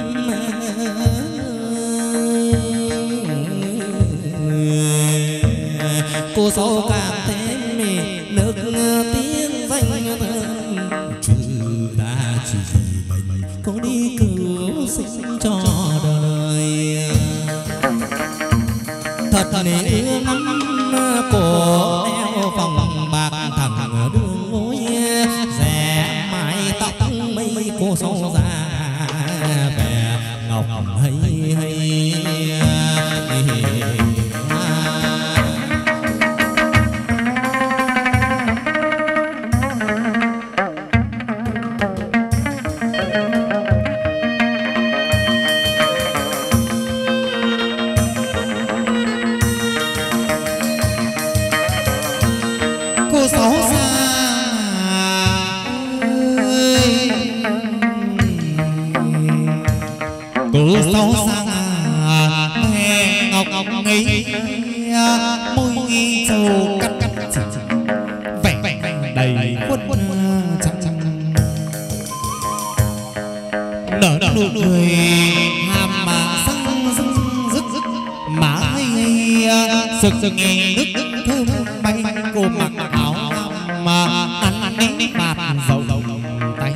cô số càng thêm nước tiếng danh thơm. Chứ ta chỉ mình có đi cứu sinh cho đời thật nên ngắm cổ đeo vòng bạc thẳng đường lối rẽ mái tóc mây cô sâu ra vẻ ngọc hay hay. Cô sáu xa ơi, cô sáu xa nghe ngọc ngọc ngây môi nghi châu cắt cắt vẻ vẻ đầy khuất trắng trắng nở nụ cười hàm mà răng răng rức rức má hay sực sực nghe nước thơm bay cô mặc áo mà ăn ăn đi bạt dầu tay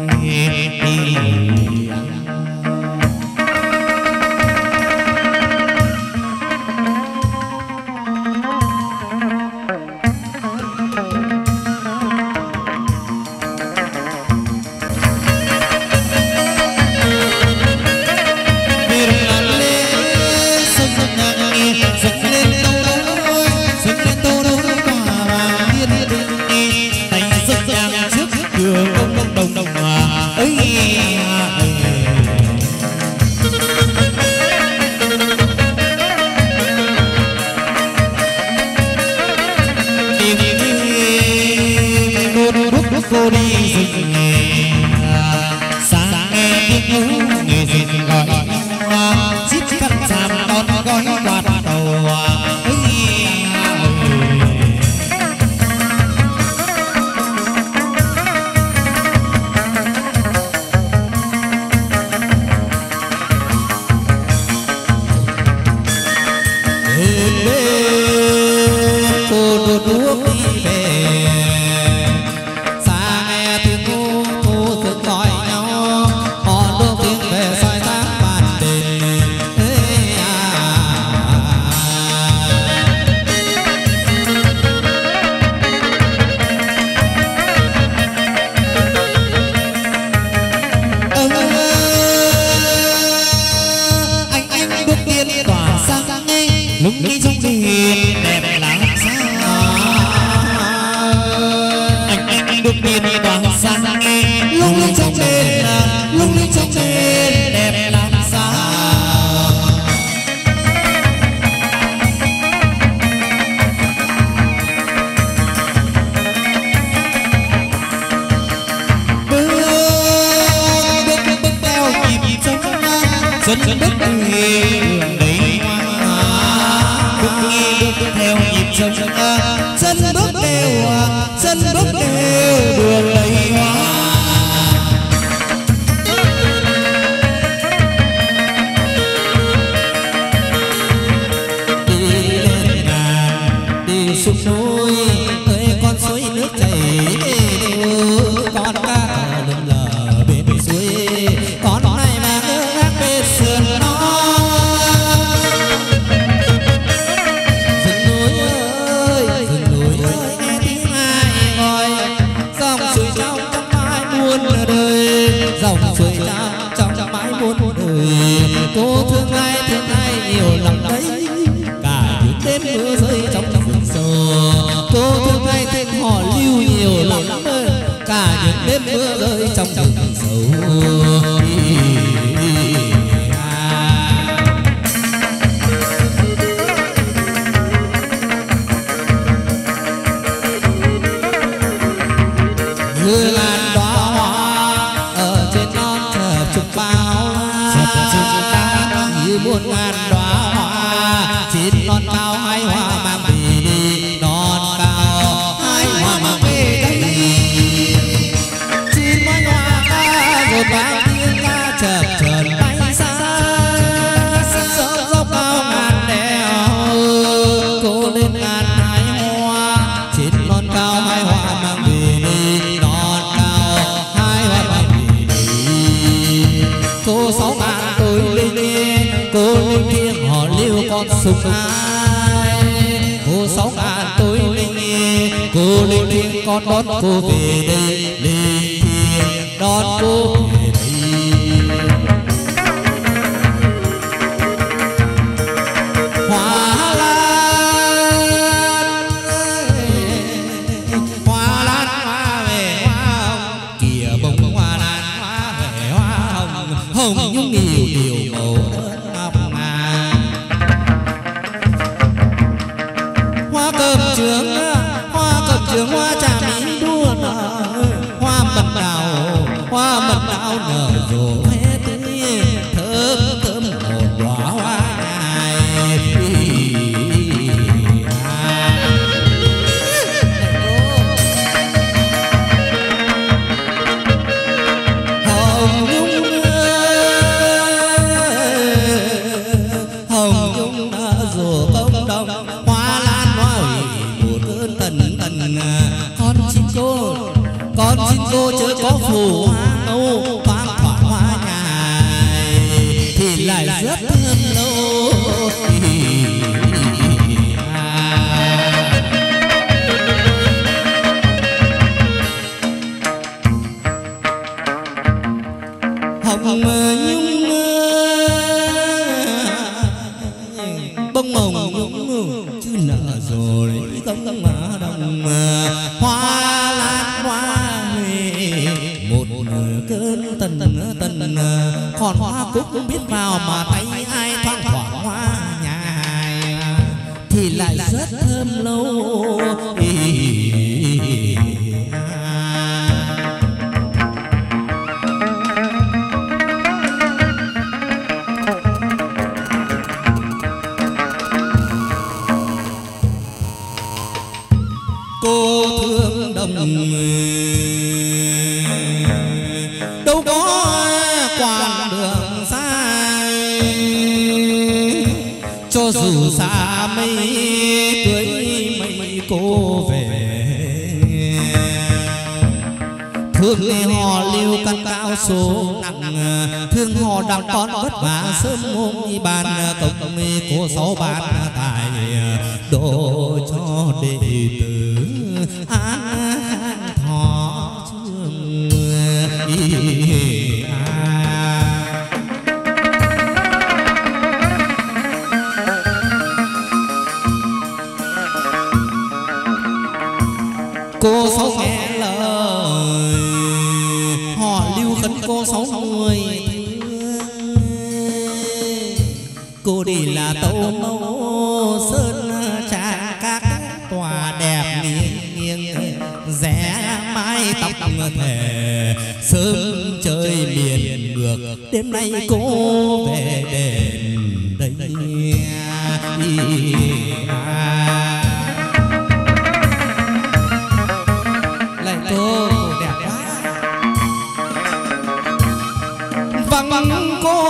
cô đi rừng sáng nghe tiếng hú người rừng gọi chít cắt chạm đón gói quạt đầu cô đốt đuốc đi về xa nghe tiếng cô cô thường gọi nhau họ đuốc tiếng về soi sáng bàn đền anh anh đuốc tiên tỏa sáng nghe lúc đi trong đền đẹp lắm đuốc tiên tỏa sáng nghe lung linh trong đền lung linh trong đền đẹp làm sao bước bước bước theo nhịp chân chân bước đường đầy hoa bước bước theo chín non cao hai hoa mang về đi, non cao hai hoa mang về đây. Chín mái hoa ca rồi vang tiếng ca chập chờn bay xa, dốc dốc cao ngàn đèo cô lên ngàn hai hoa. Chín non cao hai hoa mang về đi, non cao hai hoa mang về đi. Cô sáu ngàn tôi linh cô linh thiêng họ liêu con sùng ai. Cô sáu ngàn tôi linh cô linh thiêng con đón cô về đây, linh thiêng đón cô về đây. Hoa lan hoa lan hoa về hoa hồng, kìa bông hoa lan hoa về hoa hồng, hồng nhung nhiều điều màu ngọc ngà. Hoa cẩm chướng hoa cẩm chướng hoa trà mỹ đua nở, hoa mận đào hoa mận đào nở rộ hết tươi, thơm thơm một đóa hoa nhài. Hồng nhung hồng nhung rộ công đồng, hoa lan hoa hủy một cơn tần tần. Con xin cô con xin cô chớ có phù hoa ngâu, thoáng thoảng hoa nhài thì lại rất thơm lâu. Hồng nhung bông mồng nhung chứ nở rồi tông đồng. Hoa lan hoa huệ một cơn tần tần, còn hoa cúc cũng biết vào mà tay ai thoáng thoảng hoa nhài thì lại rất thơm lâu. Cô thương đồng đâu có quãng đường xa, cho dù xa mây cưới mây cô về. Thương nghe họ liêu căn cao số nặng, thương họ đang con vất vả sớm hôm bàn cộng cô sáu bàn tài độ cho đệ tử an thọ chương. Cô sáu nghe lời họ lưu khấn cô sáu người thương. Cô đi là tâu mâu sơn trang các tòa đẹp nghiêng nghiêng, rẽ mái tóc thể sớm chơi miền ngược. Đêm nay cô về đền đây. Lại cô đẹp quá. Vắng cô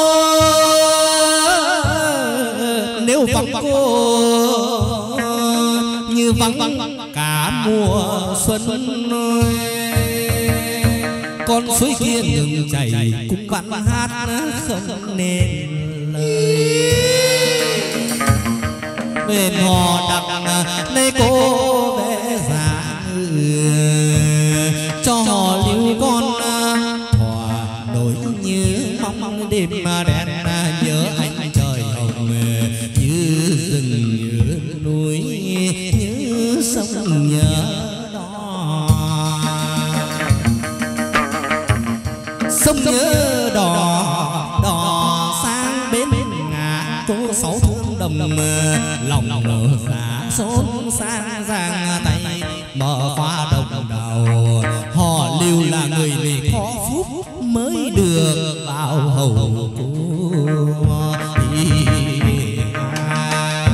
nếu vắng cô như vắng cả mùa xuân ơi. Con suối kia ngừng chảy cũng vẫn hát không nên lời. Bên hò đặc nơi cô vẽ giả cho họ lưu con thỏa đổi như mong đêm đèn nhớ anh trời hồng, như rừng như núi như sông nhớ đò. Sông nhớ đò đò sang bên ngã cô sáu thương đồng, lòng nở giá xôn sang giang tay mở khóa đồng đầu. Họ lưu là người này có phúc mới được vào hầu cô.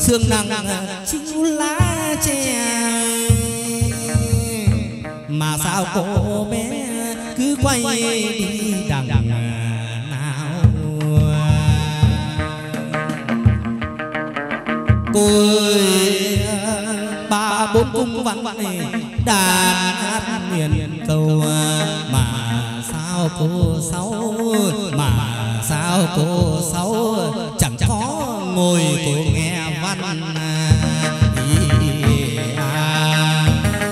sương nắng chiếu lá tre mà sao cô bé cứ quay đi đằng nào. Cô ơi ba bốn cung vắng này đàn hát miền cầu mà sao cô sáu mà sao cô sáu chẳng có ngồi cô nghe văn à.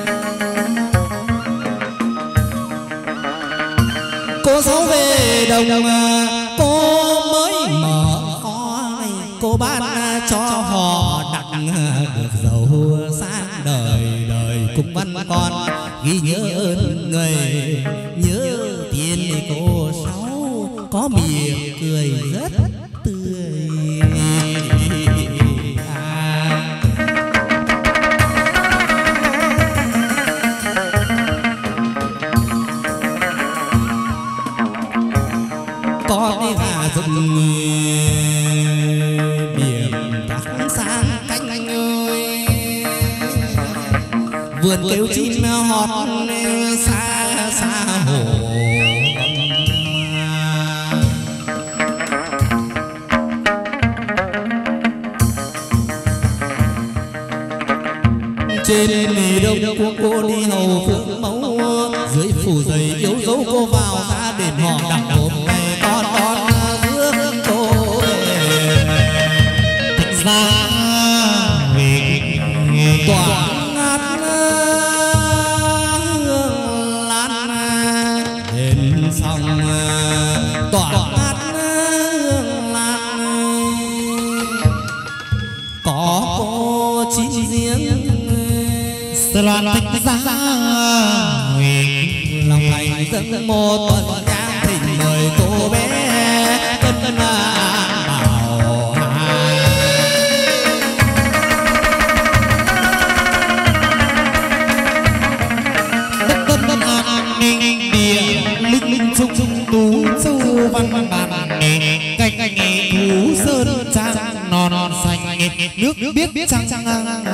Cô sáu về đồng cô mới mở kho cô bán cho họ đặt được dầu sáng đời đời cùng văn con ghi nhớ ơn người nhớ tiền cô sáu có miệng cười rất tươi à. Có cái gà rừng biển thẳng sang cánh anh ơi vườn kêu chim hót xa xa hồ trên nề đông của cô đi hầu phượng mẫu dưới phủ giày yếu dấu cô vào gia đình họ đặng ôm ngày con con rước cô về thích ra về tỏa ngát hương lan đền sông tỏa ngát hương lan có cô chín riêng loan thích ra lòng thành dâng một tuần nhang thỉnh mời cô bé tân tân bảo tân tân an ninh địa linh linh trung trung tú châu văn văn bàn canh canh thú sơn trang non non xanh nước nước biết biết trang trang ngàn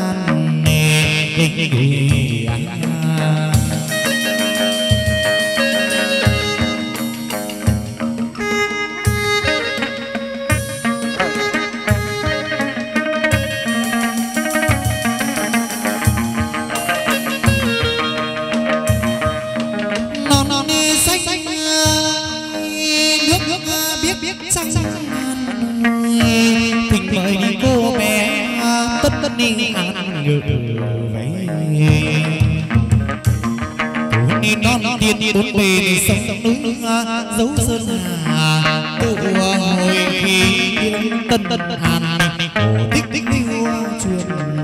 non non xanh xanh nước nước biết biết trang trang thỉnh mời đi cô bé tất tất ninh ăn ngự váy cô non tiên bốn bề sông núi dấu sơn hà tự hồi khi tân tân hàn cổ tích tích lưu truyền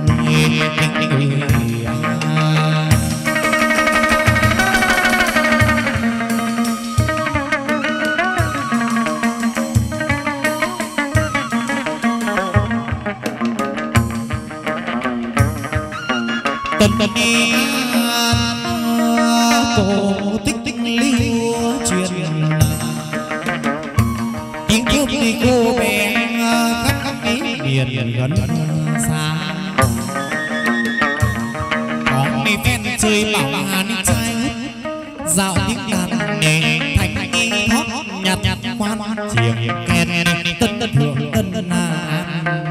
tân tân đi cổ tích tích lưu truyền tiếng trước đi cô bé khắc khắc ấy miền gần xa có đi ven chơi bảo hà đi trai dạo những đàn nề thành thành hót nhạt nhạt quan chiềng kèn tân tân hưởng tân tân an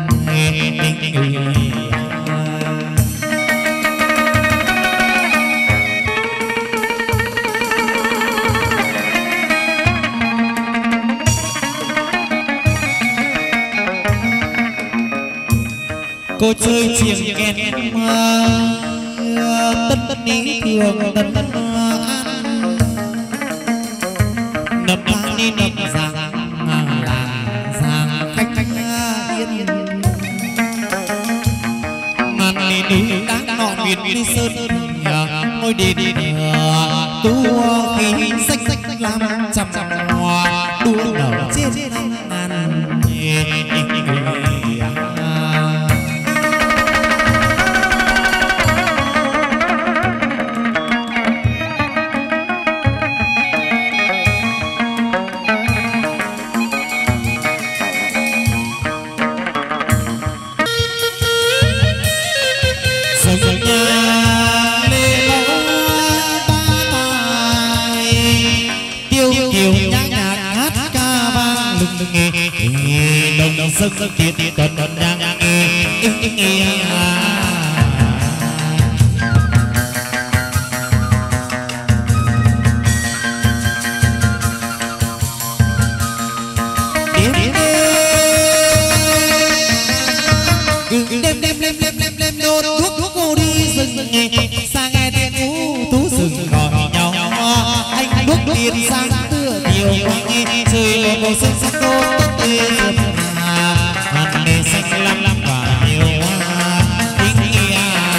cô chơi chiêng kèn tân tân ní thường tân tân an nập ta đi nập giang là giang khách khách yên màn đi núi đá nọ miền đi sơn ngôi đi đi tu khí xách xách làm trăm trăm hoa đua nở trên ngàn sân tiết cận đang đêm đêm đêm đêm đêm đêm đốt thuốc thuốc cô đi rừng sang nghe tiếng vũ tú rừng gọi nhau anh bước tiền sang tựa nhiều trời màu xanh xanh đốt tươi rực hạt lê xanh lắm lắm và nhiều hoa tình nghĩa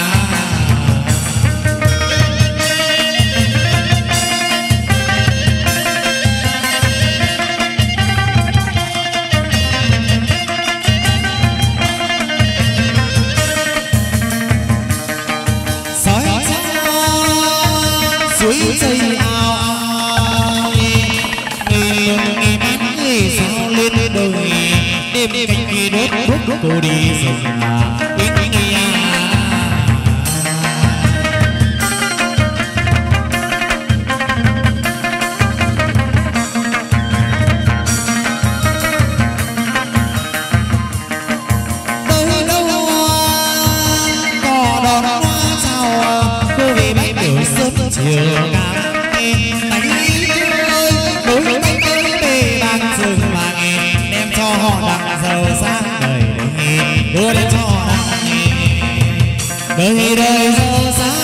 suối dây ao ao người người bán người sao lên đời đêm đêm khi đốt thuốc thuốc cô đi rừng ý nghĩa đâu đâu có đòn hoa chào cô về bãi biển sớm chiều đưa đến cho họ đời đời giàu sang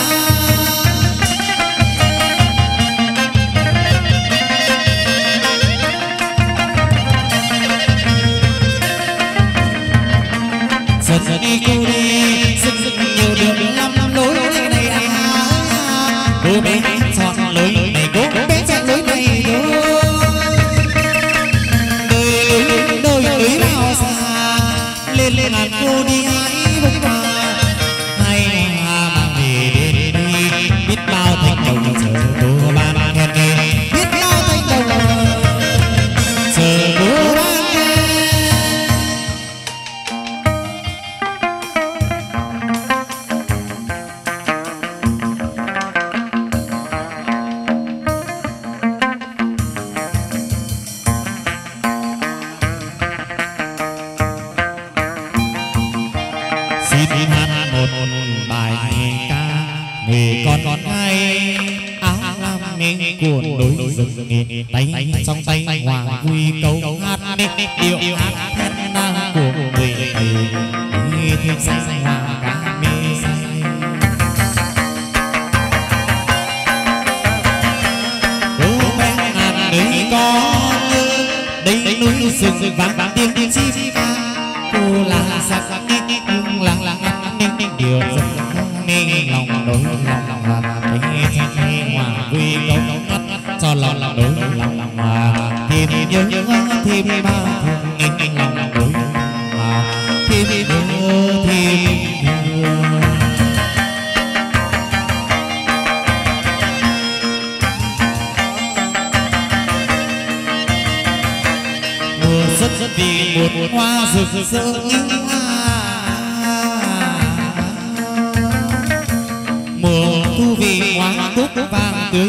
giật giật đi cô đi sức sức nhiều đường lắm lối này à cô bé chọn lối này cô bé chọn lối này thôi đời đời đời nào xa lên lên làm cô đi hãy bước qua hai hoa mang về đến đây biết bao thành đồng chờ cô ban khen nghe biết bao thành đồng chờ cô ban khen xin hát một bài ca người con con hay áo lam nên cuộn đối rừng nghề tay trong tay hoàng huy câu hát nên điệu hát thét đang của người thầy thêm xanh hoàng ca mê say cô bé hát người con như đây núi rừng vang vang tiếng tiếng chim ca cô là sắc sắc lặng lặng nên điều rất nên lòng đối lòng hòa thấy thấy hòa vui câu ngắt cho lòng lòng đối lòng hòa thêm nhớ thêm bao thương nên lòng đối hòa thêm nhớ thêm mùa rất rất vì một hoa rực rỡ mùa thu vì hoa cúc vàng tươi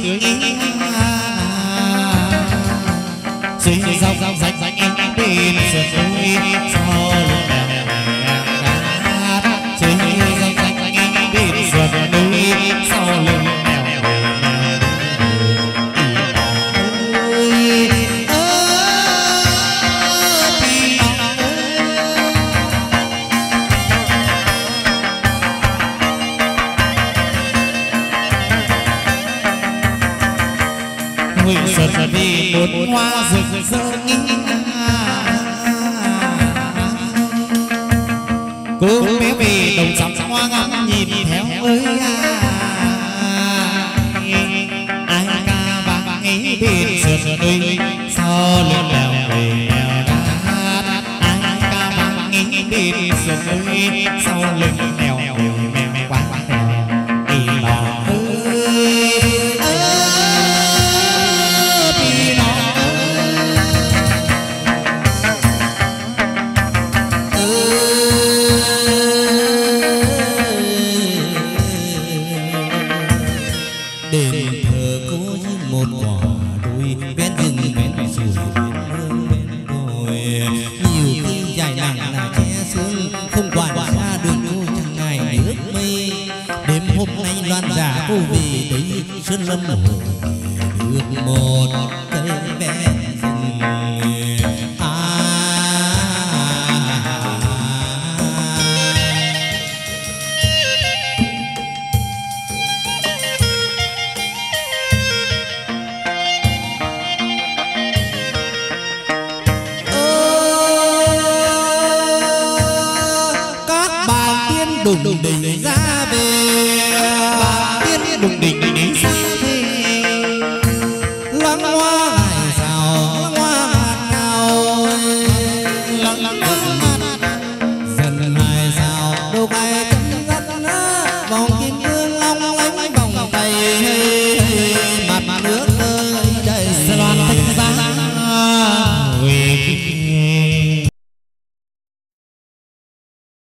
dưới dòng dòng rạch rạch em bên sườn núi sau lưng đèo dưới dòng rạch rạch em bên sườn núi sau lưng đèo người xuân vì một hoa rực rỡ cô bé về đồng sắm hoa ngắm nhìn theo ơi ai ca vang ấy bên sườn núi sau lưng đèo về hát ai ca vang ấy bên sườn núi sau lưng đèo về quá đi lò đền thờ cô như một quả đồi bên rừng bên suối bên hương bên đồi nhiều khi dài nặng hôm nay loan giả cô về đấy sơn lâm hồ được một cây ven rừng. Đùng đùng đình ra về tiên đùng đình